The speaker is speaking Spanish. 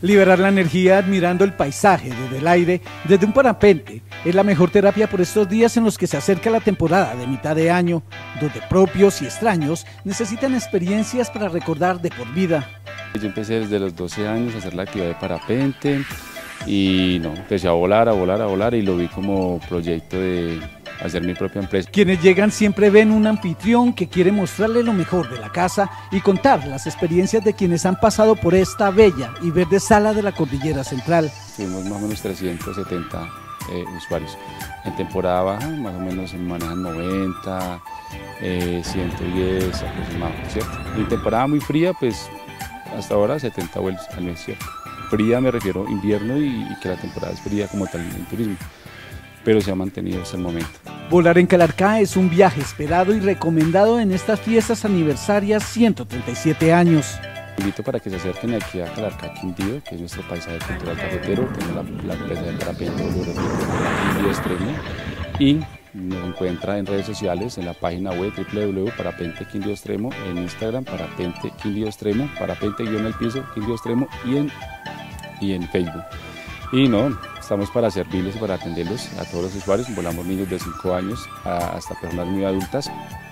Liberar la energía admirando el paisaje desde el aire, desde un parapente, es la mejor terapia por estos días en los que se acerca la temporada de mitad de año, donde propios y extraños necesitan experiencias para recordar de por vida. Yo empecé desde los 12 años a hacer la actividad de parapente y empecé a volar y lo vi como proyecto de hacer mi propia empresa. Quienes llegan siempre ven un anfitrión que quiere mostrarle lo mejor de la casa y contar las experiencias de quienes han pasado por esta bella y verde sala de la Cordillera Central. Tuvimos más o menos 370 usuarios. En temporada baja más o menos se manejan 90, 110 aproximadamente, ¿cierto? En temporada muy fría, pues hasta ahora 70 vuelos al mes, ¿cierto? Fría me refiero a invierno y que la temporada es fría como tal en turismo, pero se ha mantenido hasta el momento. Volar en Calarcá es un viaje esperado y recomendado en estas fiestas aniversarias 137 años. Invito para que se acerquen aquí a Calarcá, Quindío, que es nuestro paisaje cultural cafetero. Tenemos la empresa de parapente Quindío Extremo y nos encuentra en redes sociales, en la página web www.parapente Quindío Extremo, en Instagram Parapente Quindío Extremo, parapente_al-piso Quindío Extremo y en Facebook. Y estamos para servirles y para atenderlos a todos los usuarios. Volamos niños de 5 años hasta personas muy adultas.